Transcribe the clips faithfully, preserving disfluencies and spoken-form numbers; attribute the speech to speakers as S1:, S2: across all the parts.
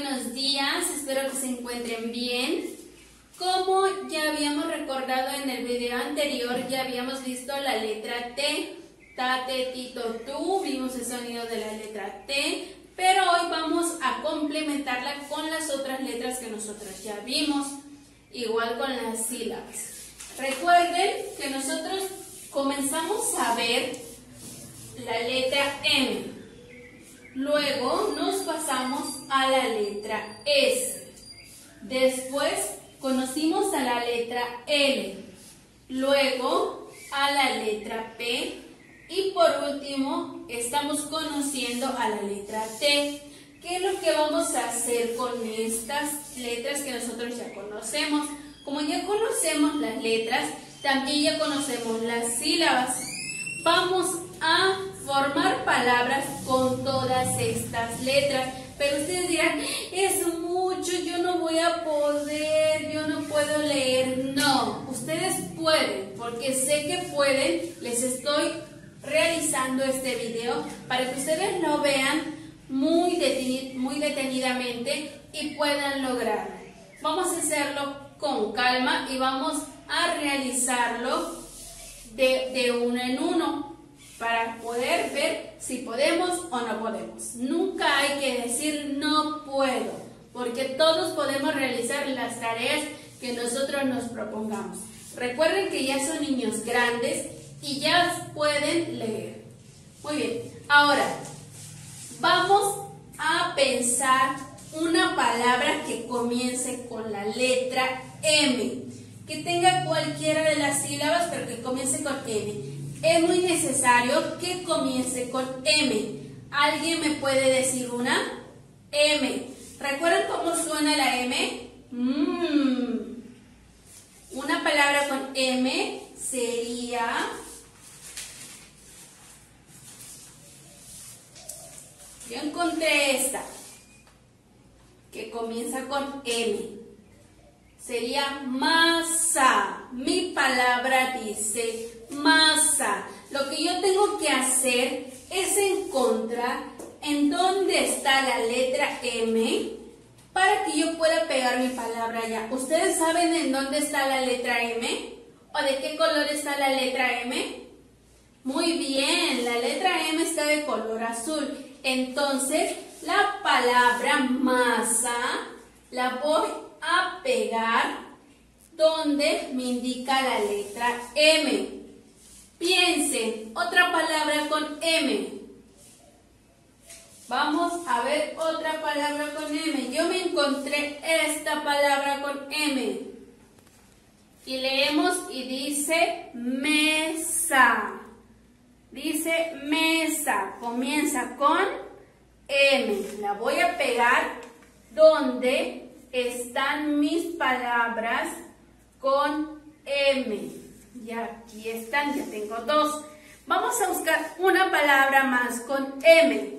S1: buenos días, espero que se encuentren bien. Como ya habíamos recordado en el video anterior, ya habíamos visto la letra T, ta, te, ti, to, tu, vimos el sonido de la letra T, pero hoy vamos a complementarla con las otras letras que nosotros ya vimos, igual con las sílabas. Recuerden que nosotros comenzamos a ver la letra M, luego nos pasamos a la letra S, después conocimos a la letra L, luego a la letra P y por último estamos conociendo a la letra T. ¿Qué es lo que vamos a hacer con estas letras que nosotros ya conocemos? Como ya conocemos las letras, también ya conocemos las sílabas. Vamos a formar palabras con todas estas letras. Pero ustedes dirán, es mucho, yo no voy a poder, yo no puedo leer. No, ustedes pueden, porque sé que pueden. Les estoy realizando este video para que ustedes lo vean muy, deteni- muy detenidamente y puedan lograrlo. Vamos a hacerlo con calma y vamos a realizarlo de, de uno en uno, para poder ver si podemos o no podemos. Nunca hay que decir no puedo, porque todos podemos realizar las tareas que nosotros nos propongamos. Recuerden que ya son niños grandes y ya pueden leer. Muy bien, ahora vamos a pensar una palabra que comience con la letra M, que tenga cualquiera de las sílabas, pero que comience con M. Es muy necesario que comience con M. ¿Alguien me puede decir una? M. ¿Recuerdan cómo suena la M? Mm. Una palabra con M sería... Yo encontré esta, que comienza con M. Sería masa. Mi palabra dice masa. Lo que yo tengo que hacer es encontrar en dónde está la letra M para que yo pueda pegar mi palabra allá. ¿Ustedes saben en dónde está la letra M? ¿O de qué color está la letra M? Muy bien, la letra M está de color azul. Entonces, la palabra masa la voy a pegar donde me indica la letra M. Piensen, otra palabra con M. Vamos a ver otra palabra con M. Yo me encontré esta palabra con M. Y leemos y dice mesa. Dice mesa. Comienza con M. La voy a pegar donde están mis palabras con M. Ya aquí están, ya tengo dos. Vamos a buscar una palabra más con M.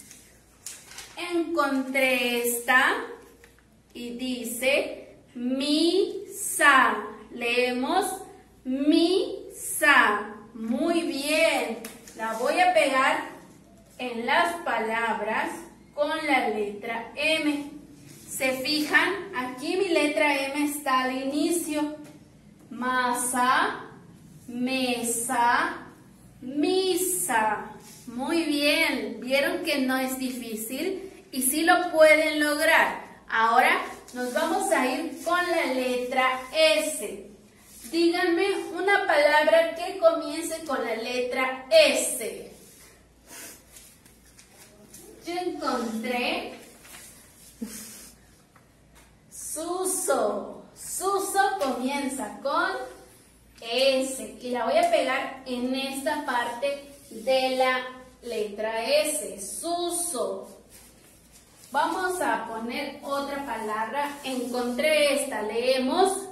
S1: Encontré esta y dice misa. Leemos misa. Muy bien. La voy a pegar en las palabras con la letra M. ¿Se fijan? Aquí mi letra M está al inicio. Masa, mesa, misa. Muy bien. ¿Vieron que no es difícil? Y sí lo pueden lograr. Ahora nos vamos a ir con la letra S. Díganme una palabra que comience con la letra S. Yo encontré Suso. Suso comienza con S y la voy a pegar en esta parte de la letra S. Suso. Vamos a poner otra palabra. Encontré esta. Leemos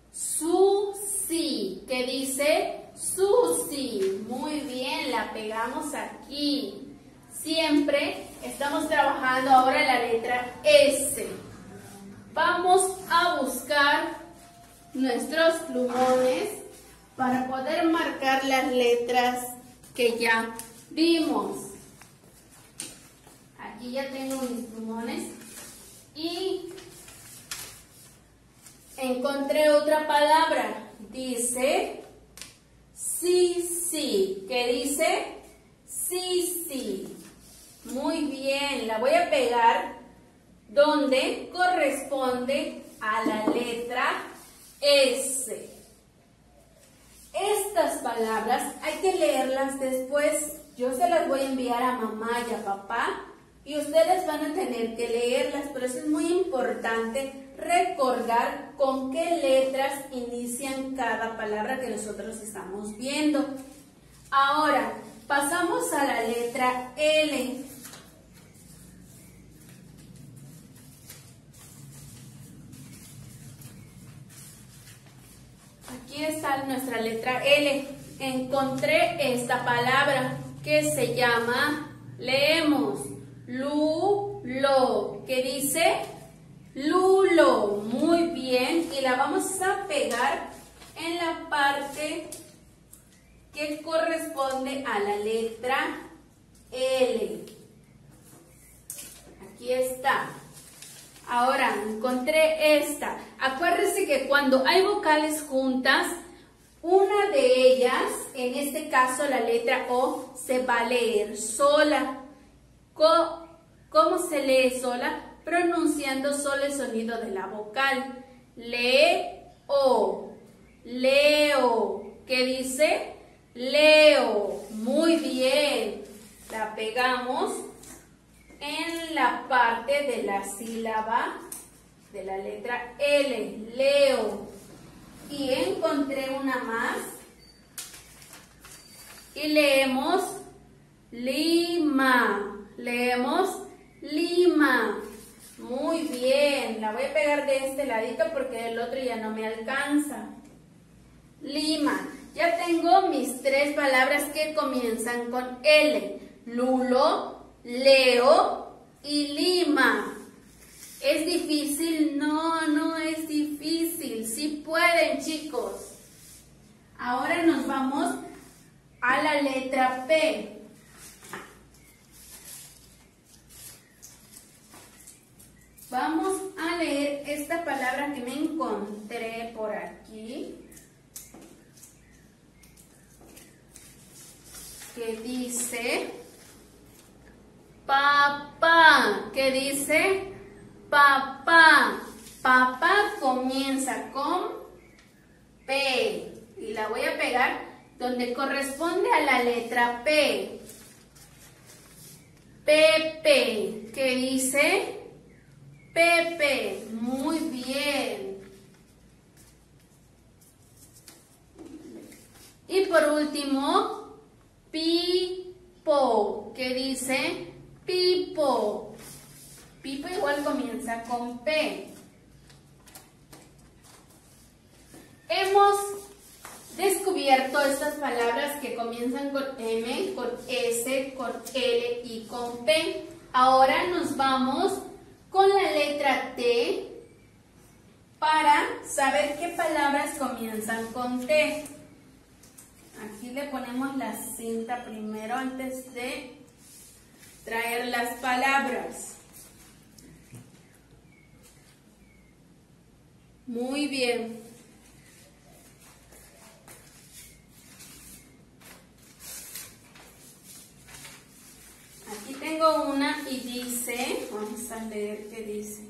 S1: Susi. ¿Qué dice? Susi. Muy bien, la pegamos aquí. Siempre estamos trabajando ahora la letra S. Vamos a buscar nuestros plumones para poder marcar las letras que ya vimos. Aquí ya tengo mis plumones Y encontré otra palabra. Dice sí, sí. ¿Qué dice? Sí, sí. Muy bien. La voy a pegar donde corresponde a la letra S. Estas palabras hay que leerlas después. Yo se las voy a enviar a mamá y a papá y ustedes van a tener que leerlas. Por eso es muy importante recordar con qué letras inician cada palabra que nosotros estamos viendo. Ahora, pasamos a la letra L. Aquí está nuestra letra L. Encontré esta palabra que se llama, leemos, lulo. ¿Qué dice? Lulo. Muy bien. Y la vamos a pegar en la parte que corresponde a la letra L. Aquí está. Ahora, encontré esta. Acuérdense que cuando hay vocales juntas, una de ellas, en este caso la letra O, se va a leer sola. ¿Cómo se lee sola? Pronunciando solo el sonido de la vocal. Leo, leo. ¿Qué dice? Leo. Muy bien. La pegamos en la parte de la sílaba de la letra L, leo. Y encontré una más. Y leemos lima. Leemos lima. Muy bien. La voy a pegar de este ladito porque el otro ya no me alcanza. Lima. Ya tengo mis tres palabras que comienzan con L. Lulo, leo y lima. ¿Es difícil? No, no es difícil. Sí pueden, chicos. Ahora nos vamos a la letra P. Vamos a leer esta palabra que me encontré por aquí, que dice papá. ¿Qué dice? Papá. Papá comienza con P y la voy a pegar donde corresponde a la letra P. Pepe. ¿Qué dice? Pepe. Muy bien. Y por último, Pipo. ¿Qué dice? Pipo. Pipo igual comienza con P. Hemos descubierto estas palabras que comienzan con M, con S, con L y con P. Ahora nos vamos con la letra T para saber qué palabras comienzan con T. Aquí le ponemos la cinta primero antes de traer las palabras. Muy bien. Aquí tengo una y dice, vamos a leer qué dice.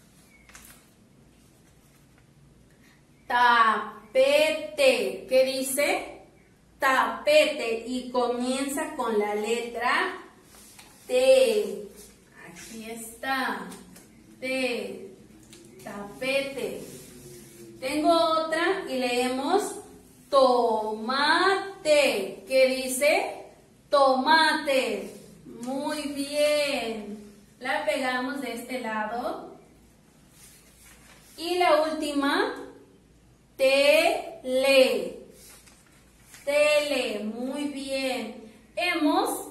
S1: Tapete. ¿Qué dice? Tapete y comienza con la letra T. Aquí está. T. Tapete. Tengo otra y leemos tomate. ¿Qué dice? Tomate. Muy bien. La pegamos de este lado. Y la última, tele. Tele. Muy bien. Hemos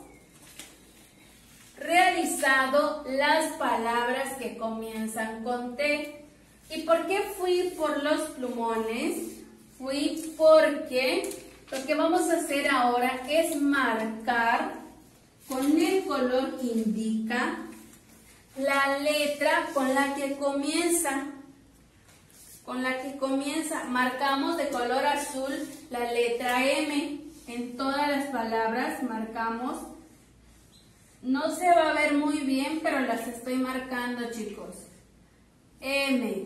S1: realizado las palabras que comienzan con T. ¿Y por qué fui por los plumones? Fui porque lo que vamos a hacer ahora es marcar con el color que indica la letra con la que comienza. Con la que comienza, marcamos de color azul la letra M. En todas las palabras marcamos. No se va a ver muy bien, pero las estoy marcando, chicos. M.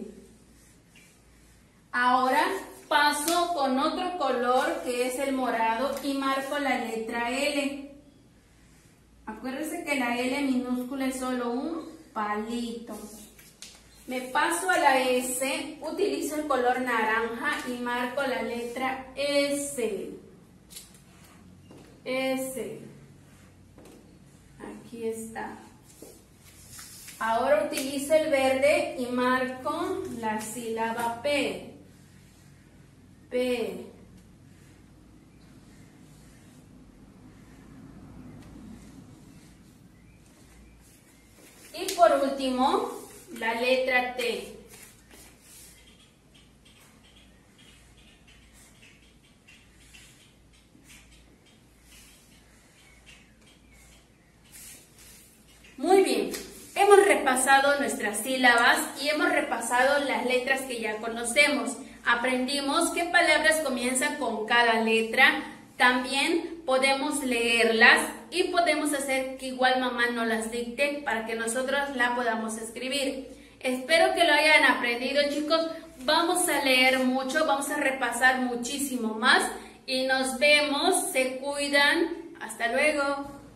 S1: Ahora paso con otro color que es el morado y marco la letra L. Acuérdense que la L minúscula es solo un palito. Me paso a la S, utilizo el color naranja y marco la letra S. S. Aquí está. Ahora utilizo el verde y marco la sílaba P. P. Y por último, la letra T. Muy bien, hemos repasado nuestras sílabas y hemos repasado las letras que ya conocemos. Aprendimos qué palabras comienzan con cada letra. También podemos leerlas y podemos hacer que igual mamá nos las dicte para que nosotros la podamos escribir. Espero que lo hayan aprendido, chicos. Vamos a leer mucho, vamos a repasar muchísimo más y nos vemos. Se cuidan. Hasta luego.